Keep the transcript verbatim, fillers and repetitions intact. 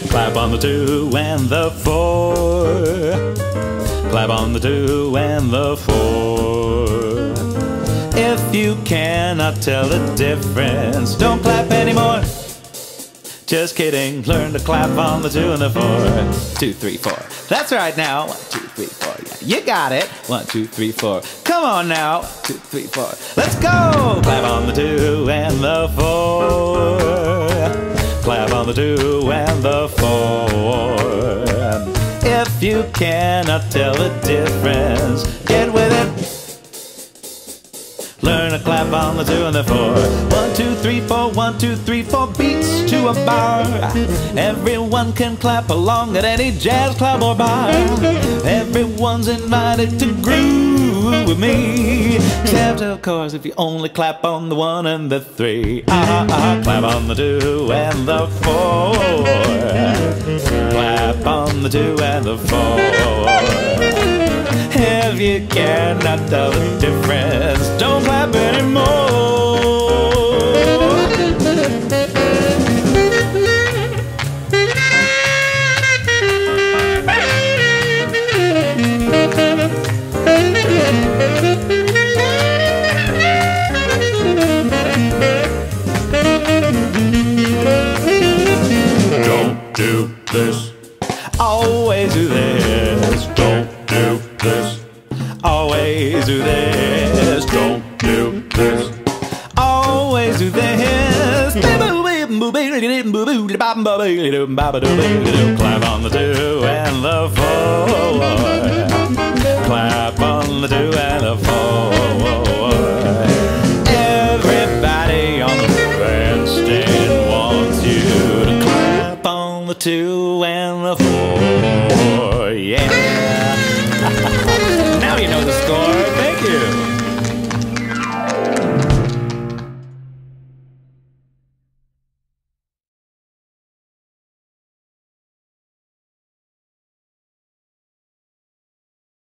Clap on the two and the four. Clap on the two and the four. If you cannot tell the difference, don't clap anymore. Just kidding, learn to clap on the two and the four. Two, three, four. That's right now. One, two, three, four. Yeah, you got it. One, two, three, four. Come on now. Two, three, four. Let's go. Clap on the two and the four. Clap on the two and the four. If you cannot tell the difference, get with it. Learn to clap on the two and the four. One, two, three, four. One, two, three, four. Beats to a bar. Everyone can clap along at any jazz club or bar. Everyone's invited to groove with me, except of course if you only clap on the one and the three. Ah, ah, clap on the two and the four. Clap on the two and the four. If you cannot tell the difference, don't clap anymore. Don't do this. Always do this. Don't do this. Always do this. Don't do this. Always do this. Clap on the two and the four. Clap on the two and the four. Everybody on the bandstand wants you to clap on the two and the four. Yeah.